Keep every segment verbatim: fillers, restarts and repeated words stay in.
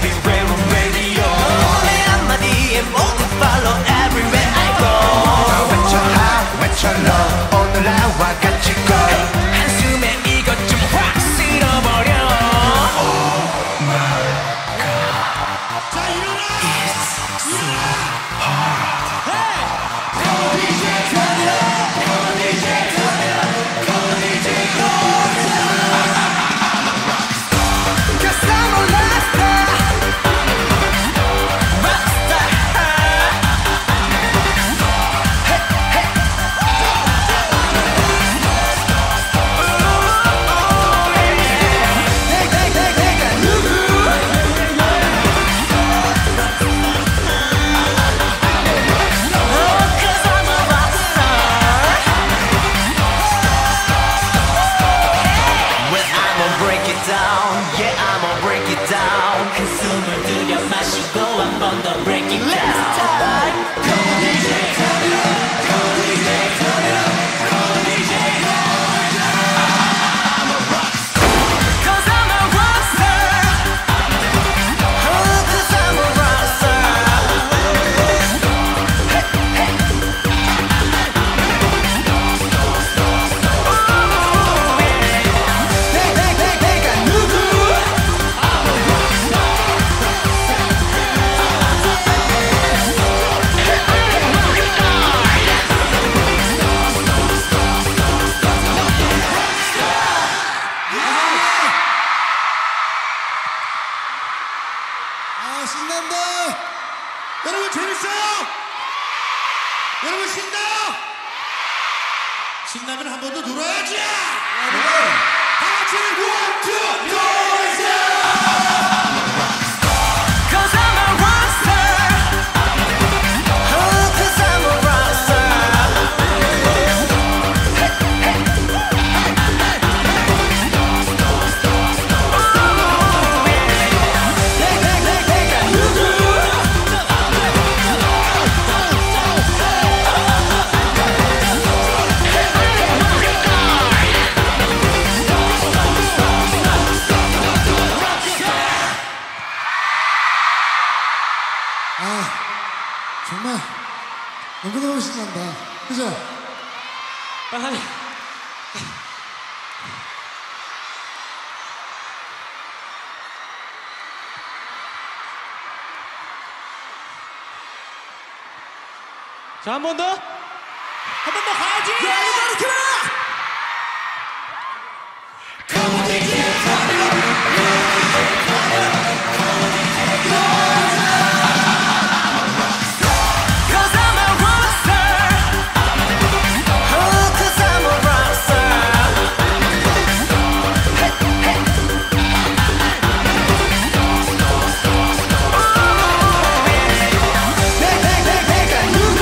everywhere on radio. 내 한마디에 모두 follow everywhere I go. 외쳐 high, 외쳐 low, 오늘 나와 같이 go. 한숨에 이것 좀 확 쓸어버려. Oh my God. 자 일어나! It's so hard. Come on 디제이 turn it up! Come on 디제이 turn it up! Come on 디제이 turn it up! Cause I'm a rockstar. Rockstar. Hey, hey. Ooh, yeah. 내가 내가 내가 누구? Oh, cause I'm a rockstar. Well, I'ma break it down. Yeah, I'ma break it down. 그 숨을 들여 마시고 한 번 더 break it down. Let's start. Come on, D J, turn it up. Come on, D J, turn it up. Come on, D J. I'm a rockstar. Cause I'm a rockstar. Oh, cause I'm a rockstar. Hey, hey. Ooh, yeah. 내가 내가 내가 누구? 아 신난다! 여러분 재밌어요? 여러분 신나요? 신나면 한 번 더 놀아야지! 다 같이 one, two, noise! Cause I'm a rockstar. Oh, cause I'm a rockstar. Hey, hey. Ooh, yeah. 내가 내가 내가 누구? 아 정말 너무너무 신난다. 그죠? 자, 한 번 더. 한 번 더 가야지. 야 이거 이렇게 봐! Come on D J turn it up! Cause I'm a rockstar. Oh, cause I'm a rockstar. Hey, hey. Ooh, yeah. 내가 내가 내가 누구?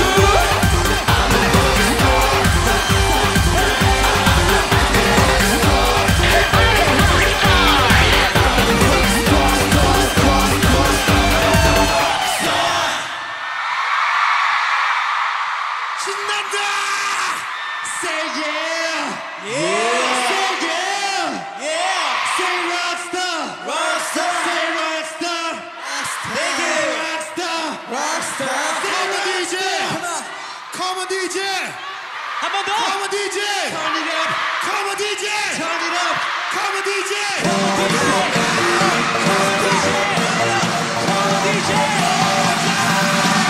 신난다! Say yeah! Yeah! Say yeah! Yeah. Say rockstar! Rockstar. Say rockstar! Thank you. Rockstar! Rockstar. Come on D J! Come on D J! 한 번 더. Come on D J! Turn it up. Come on D J! Turn it up. Come on D J! D J.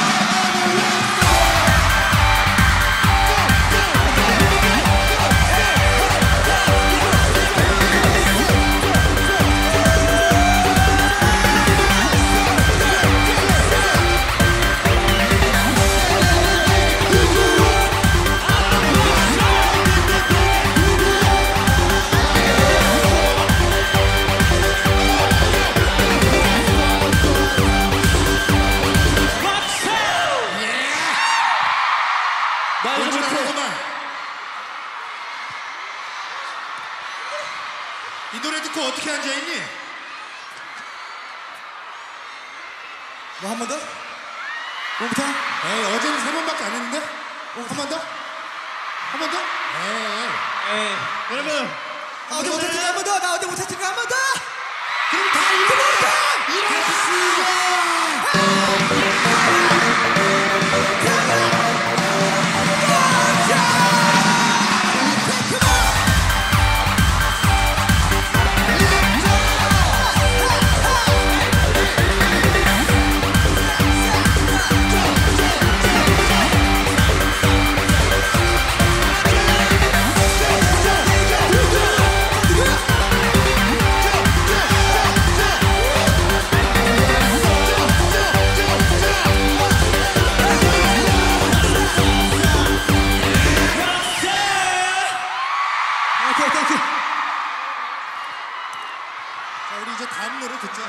나 이거 원준아 못해. 잠깐만. 이 노래 듣고 어떻게 앉아있니? 뭐 한 번 더? 뭐부터? 에이 어제는 세 번밖에 안 했는데? 한 번 더? 한 번 더? 에이 에이. 여러분 아, 어디 못했으니까 한 번 더. 나 어디 못했으니까 한 번 더. 그럼 다 일어나! 오케이, 땡큐. 자, 우리 이제 다음 노래 듣자.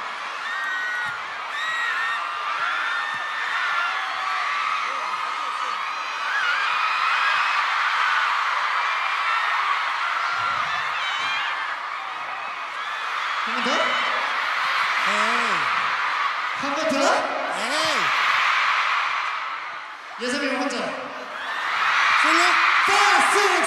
한 번 더? 에이. 한 번 더? 에이. 예선이 혼자. 솔로? 파이브,